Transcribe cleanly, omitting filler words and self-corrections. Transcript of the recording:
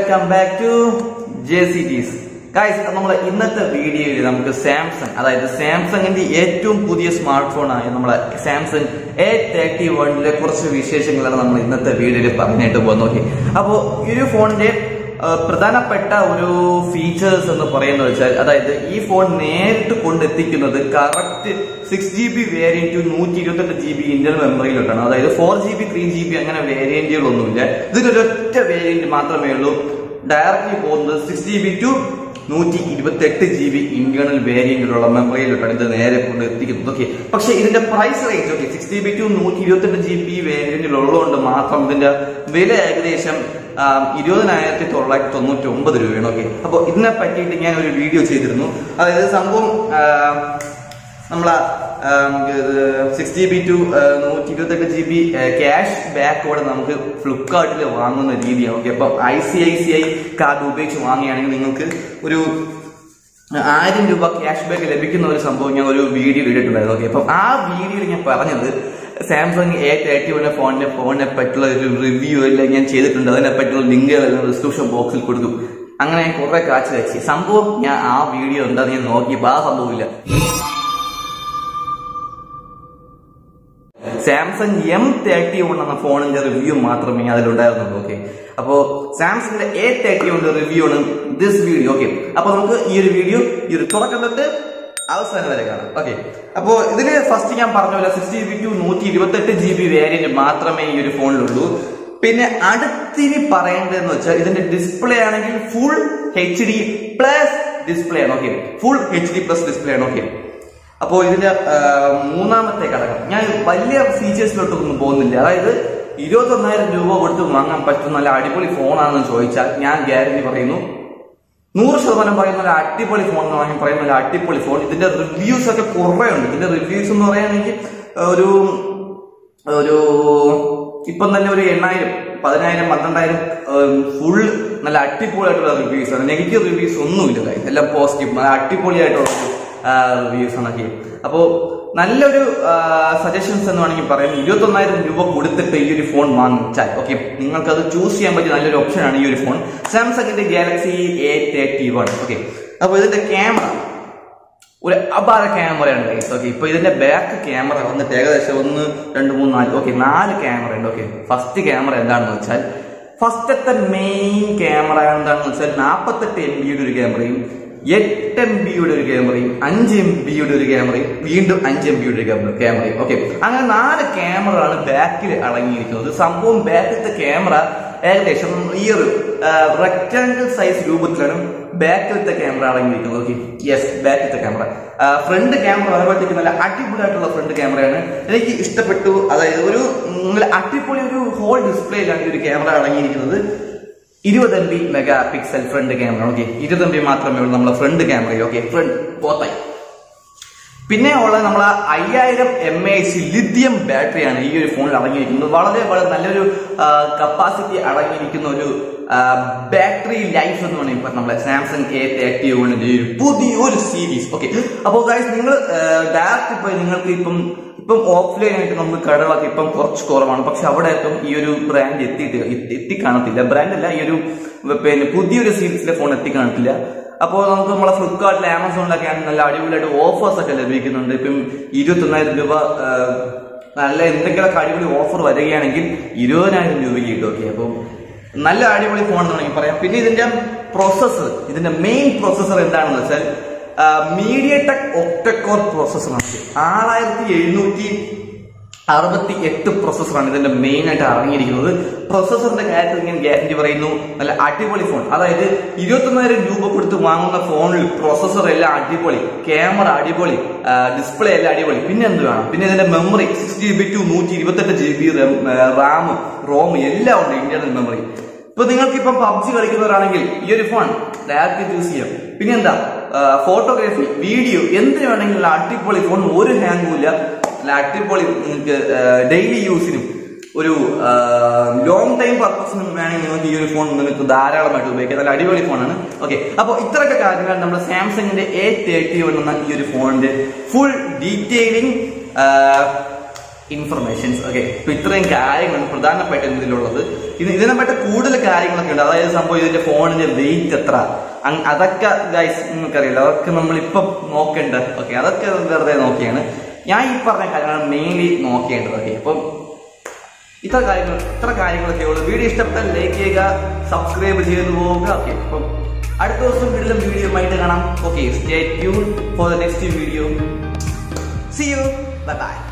welcome back to JCTs. Guys, നമ്മൾ ഇന്നത്തെ വീഡിയോയിൽ നമുക്ക് സാംസങ് അതായത് സാംസങ്ങിന്റെ ഏറ്റവും പുതിയ സ്മാർട്ട് ഫോൺ ആയ നമ്മളെ സാംസങ് A31ലെ കുറച്ച് വിശേഷങ്ങളാണ് നമ്മൾ ഇന്നത്തെ വീഡിയോയിൽ പറഞ്ഞിട്ട് പോകുന്നത്. ഓക്കെ, അപ്പോൾ ഈ ഒരു ഫോണിന്റെ പ്രധാനപ്പെട്ട ഒരു ഫീച്ചേഴ്സ് എന്ന് പറയുന്നത് വെച്ചാൽ, അതായത് ഈ ഫോൺ നേരിട്ട് കൊണ്ടെത്തിക്കുന്നത് correct 6GB variant 128GB internal മെമ്മറിയിലോട്ടാണ്. അതായത് 4GB 3GB അങ്ങനെ വേരിയന്റുകളൊന്നുമില്ല. ഇതിനൊരൊറ്റ വേരിയന്റ് മാത്രമേ ഉള്ളൂ. ഡയറക്റ്റ്ലി പോകുന്നത് 6GB to 128GB ഇന്റേണൽ വേരിയന്റിലുള്ള മെമ്മറിയിലോട്ടാണ് ഇത് നേരെ കൊണ്ട് എത്തിക്കുന്നത്. ഓക്കെ, പക്ഷെ ഇതിന്റെ price range, okay, 6GB to 128GB വേരിയന്റിലുള്ളതുകൊണ്ട് മാത്രം ഇതിന്റെ വില ഏകദേശം 20,999 രൂപയാണ്. ഓക്കെ, അപ്പൊ ഇതിനെ പറ്റിയിട്ട് ഞാൻ ഒരു വീഡിയോ ചെയ്തിരുന്നു. അതായത് സംഭവം നമ്മളെ 6GB to 128GB ക്യാഷ് ബാക്കോടെ നമുക്ക് ഫ്ലിപ്കാർട്ടിൽ വാങ്ങുന്ന രീതിയാണ്. ഓക്കെ, അപ്പൊ ICICI കാർഡ് ഉപയോഗിച്ച് വാങ്ങുകയാണെങ്കിൽ നിങ്ങൾക്ക് ഒരു 1000 രൂപ ക്യാഷ് ബാക്ക് ലഭിക്കുന്ന ഒരു സംഭവം ഞാൻ ഒരു വീഡിയോ ഇട്ടിട്ടുണ്ടായിരുന്നു. ഓക്കെ, അപ്പം ആ വീഡിയോയിൽ ഞാൻ പറഞ്ഞത് സാംസങ് A31 ഫോണിനെ പറ്റിയുള്ള ഒരു റിവ്യൂ എല്ലാം ഞാൻ ചെയ്തിട്ടുണ്ട്. അതിനെ പറ്റിയുള്ള ലിങ്കുകളെല്ലാം ഡിസ്ക്രിപ്ഷൻ ബോക്സിൽ കൊടുക്കും. അങ്ങനെ കുറെ കാഴ്ച വെച്ച് സംഭവം ഞാൻ ആ വീഡിയോ എന്താന്ന് ഞാൻ നോക്കിയപ്പോൾ ആ സംഭവമില്ല. സാംസങ് M31 എന്ന ഫോണിന്റെ റിവ്യൂ മാത്രമേ അതിലുണ്ടായിരുന്നുള്ളൂ. ഓക്കെ, അപ്പോ സാംസങ്ങിന്റെ A31 റിവ്യൂ ആണ് ദിസ് വീഡിയോ. ഓക്കെ, അപ്പൊ നമുക്ക് ഈ ഒരു വീഡിയോ ഈ ഒരു തുടക്കം തൊട്ട് അവസാനം വരെ കാണാം. ഓക്കെ, അപ്പോ ഇതില് ഫസ്റ്റ് ഞാൻ പറഞ്ഞ പോലെ 6GB to 128GB വേരിയന്റ് മാത്രമേ ഈ ഒരു ഫോണിലുള്ളൂ. പിന്നെ അടുത്തിനി പറയേണ്ടതെന്ന് വെച്ചാൽ ഇതിന്റെ ഡിസ്പ്ലേ ആണെങ്കിൽ ഫുൾ HD പ്ലസ് ഡിസ്പ്ലേ ആണ്. Okay, full HD plus display ആണ്. ഓക്കെ, അപ്പോ ഇതിന്റെ മൂന്നാമത്തെ ഘടകം, ഞാൻ വലിയ ഫീച്ചേഴ്സിലോട്ടൊന്നും പോകുന്നില്ല. അതായത് 21,000 രൂപ കൊടുത്ത് വാങ്ങാൻ പറ്റുന്ന നല്ല അടിപൊളി ഫോണാണെന്ന് ചോദിച്ചാൽ ഞാൻ ഗ്യാരണ്ടി പറയുന്നു, 100% പറയുന്ന ഒരു അടിപൊളി ഫോൺ എന്ന് വേണമെങ്കിൽ പറയുന്ന ഒരു അടിപൊളി ഫോൺ. ഇതിന്റെ റിവ്യൂസ് ഒക്കെ കുറെ ഉണ്ട്. ഇതിന്റെ റിവ്യൂസ് എന്ന് പറയുകയാണെങ്കിൽ ഒരു ഇപ്പം തന്നെ ഒരു 8,000, 10,000, 12,000 ഫുൾ നല്ല അടിപൊളിയായിട്ടുള്ള റിവ്യൂസ് ആണ്. നെഗറ്റീവ് റിവ്യൂസ് ഒന്നുമില്ല, എല്ലാം പോസിറ്റീവ്, നല്ല അടിപൊളിയായിട്ടുള്ള റിവ്യൂസ് ആണ്. അപ്പോ നല്ലൊരു സജഷൻസ് എന്ന് വേണമെങ്കിൽ പറയാം. 21,000 രൂപ കൊടുത്തിട്ട് ഈ ഒരു ഫോൺ വാങ്ങിച്ചാൽ ഓക്കെ, നിങ്ങൾക്ക് അത് ചൂസ് ചെയ്യാൻ പറ്റിയ നല്ലൊരു ഓപ്ഷൻ ആണ് ഈ ഒരു ഫോൺ, സാംസങ്ങിന്റെ ഗാലക്സി A31. ഓക്കെ, അപ്പൊ ഇതിന്റെ ക്യാമറ ഒരു അപാര ക്യാമറയാണ് ഗൈസ്. ഓക്കെ, ഇപ്പൊ ഇതിന്റെ ബാക്ക് ക്യാമറ വന്നിട്ട് ഏകദേശം 1, 2, 3, 4 ഓക്കെ 4 ക്യാമറ ഉണ്ട്. ഓക്കെ, ഫസ്റ്റ് ക്യാമറ എന്താണെന്ന് വെച്ചാൽ, ഫസ്റ്റത്തെ മെയിൻ ക്യാമറ എന്താണെന്ന് വെച്ചാൽ 48 MB ഒരു ക്യാമറയും 8 MB ഒരു ക്യാമറയും 5 MB ഒരു ക്യാമറയും വീണ്ടും 5 MB ഒരു ക്യാമറയും. ഓക്കെ, അങ്ങനെ 4 ക്യാമറയാണ് ബാക്കിൽ അടങ്ങിയിരിക്കുന്നത്. സംഭവം ബാക്കിലത്തെ ക്യാമറ ഏകദേശം ഈ ഒരു റെക്ടാങ്കിൾ സൈസ് രൂപത്തിലാണ് ബാക്കിലത്തെ ക്യാമറ അടങ്ങിയിരിക്കുന്നത്. ഓക്കെ, യെസ്, ബാക്കിലത്തെ ക്യാമറ. ഫ്രണ്ട് ക്യാമറ വരുമ്പോഴത്തേക്ക് നല്ല അടിപൊളിയായിട്ടുള്ള ഫ്രണ്ട് ക്യാമറയാണ്, എനിക്ക് ഇഷ്ടപ്പെട്ടു. അതായത് ഒരു നല്ല അടിപൊളി ഒരു ഹോൾ ഡിസ്പ്ലേയിലാണ് ഈ ഒരു ക്യാമറ അടങ്ങിയിരിക്കുന്നത്. 20 MB megapixel front camera. Okay, 20 MB മാത്രമേ ഉള്ളൂ നമ്മളെ ഫ്രണ്ട് ക്യാമറ. ഓക്കെ, ഫ്രണ്ട് പോത്തായി. പിന്നെ ഉള്ളത് നമ്മളെ 5000 mAh ലിഥിയം ബാറ്ററിയാണ് ഈ ഒരു ഫോണിൽ അടങ്ങിയിരിക്കുന്നത്. വളരെ വളരെ നല്ലൊരു കപ്പാസിറ്റി അടങ്ങിയിരിക്കുന്ന ഒരു ബാറ്ററി ലൈഫ് എന്ന് വേണമെങ്കിൽ നമ്മളെ സാംസങ് A31 പുതിയൊരു സീരീസ്. ഓക്കെ, അപ്പോൾ ഗൈസ് നിങ്ങൾ ഡയറക്റ്റ് ഇപ്പൊ നിങ്ങൾക്ക് ഇപ്പം ഓഫ്ലൈൻ ആയിട്ട് നമുക്ക് കടകളൊക്കെ ഇപ്പം കുറച്ച് കുറവാണ്. പക്ഷെ അവിടെ ഇപ്പം ഈ ഒരു ബ്രാൻഡ് എത്തിക്കാണത്തില്ല. ബ്രാൻഡല്ല, ഈ ഒരു പിന്നെ പുതിയൊരു സീരീസിലെ ഫോൺ എത്തിക്കാണത്തില്ല. അപ്പോൾ നമുക്ക് നമ്മളെ ഫ്ലിപ്കാർട്ടിൽ, ആമസോണിലൊക്കെ ആണെങ്കിൽ നല്ല അടിപൊളിയായിട്ട് ഓഫേഴ്സ് ഒക്കെ ലഭിക്കുന്നുണ്ട്. ഇപ്പം 21,000 രൂപ നല്ല എന്തെങ്കിലുമൊക്കെ അടിപൊളി ഓഫർ വരികയാണെങ്കിൽ 20,000 രൂപയ്ക്ക് കിട്ടും. ഓക്കെ, അപ്പം നല്ല അടിപൊളി ഫോൺ എന്ന് വേണമെങ്കിൽ പറയാം. പിന്നെ ഇതിന്റെ പ്രോസസ്സർ, ഇതിന്റെ മെയിൻ പ്രോസസ്സർ എന്താണെന്ന് വെച്ചാൽ മീഡിയടെക് ഒക്ടകോർ പ്രോസസ്സറാണ്. 6768 പ്രോസസ്സറാണ് ഇതിന്റെ മെയിൻ ആയിട്ട് അടങ്ങിയിരിക്കുന്നത്. പ്രോസസ്സറിന്റെ കാര്യത്തിൽ ഞാൻ ഗ്യാരണ്ടി പറയുന്നു, നല്ല അടിപൊളി ഫോൺ. അതായത് 21,000 രൂപ കൊടുത്ത് വാങ്ങുന്ന ഫോണിൽ പ്രോസസ്സർ എല്ലാം അടിപൊളി, ക്യാമറ അടിപൊളി, ഡിസ്പ്ലേ എല്ലാം അടിപൊളി. പിന്നെ എന്ത് വേണം? പിന്നെ ഇതിന്റെ memory 6GB to 128GB Ram, Rome എല്ലാം ഉണ്ട്, ഇന്റർണൽ മെമ്മറി. ഇപ്പൊ നിങ്ങൾക്ക് ഇപ്പം PUBG കളിക്കുന്നവരാണെങ്കിൽ ഈ ഒരു ഫോൺ ഡയറക്റ്റ് ചൂസ് ചെയ്യാം. പിന്നെ എന്താ, ഫോട്ടോഗ്രാഫി, വീഡിയോ, എന്തിനു വേണമെങ്കിലും അടിപൊളി ഫോൺ, ഒരു ഹാങ്ങും ഇല്ല. അടിപൊളി, നിങ്ങൾക്ക് ഡെയിലി യൂസിനും ഒരു ലോങ് ടൈം പർപ്പസിനും വേണമെങ്കിൽ നിങ്ങൾക്ക് ഈ ഒരു ഫോൺ നിങ്ങൾക്ക് ധാരാളമായിട്ട് ഉപയോഗിക്കാം. നല്ല അടിപൊളി ഫോണാണ്. ഓക്കെ, അപ്പോൾ ഇത്രയൊക്കെ കാര്യങ്ങൾ നമ്മുടെ സാംസങ്ങിന്റെ A31 എന്ന ഈ ഒരു ഫോണിന്റെ ഫുൾ ഡീറ്റെയിലിംഗ് ഇൻഫർമേഷൻസ്. ഓക്കെ, അപ്പൊ ഇത്രയും കാര്യങ്ങളാണ് പ്രധാനപ്പെട്ട ഇതിലുള്ളത്. ഇതിനെ പറ്റി കൂടുതൽ കാര്യങ്ങളൊക്കെ ഉണ്ട്. അതായത് സംഭവം ഇതിന്റെ ഫോണിന്റെ വെയിറ്റ് എത്ര, അതൊക്കെ ഗൈസ് നിങ്ങൾക്കറിയില്ല. അതൊക്കെ നമ്മളിപ്പം നോക്കേണ്ട. ഓക്കെ, അതൊക്കെ വെറുതെ നോക്കിയാണ് ഞാൻ ഈ പറഞ്ഞ കാര്യങ്ങളാണ് മെയിൻലി നോക്കേണ്ടത്. ഓക്കെ, അപ്പം ഇത്ര കാര്യങ്ങളൊക്കെ ഉള്ളൂ. വീഡിയോ ഇഷ്ടപ്പെട്ടാൽ ലൈക്ക് ചെയ്യുക, സബ്സ്ക്രൈബ് ചെയ്ത് പോവുക. ഓക്കെ, അപ്പം അടുത്ത ദിവസം വീഡിയോ ആയിട്ട് കാണാം. Okay, stay tune for the next video. See you. Bye bye.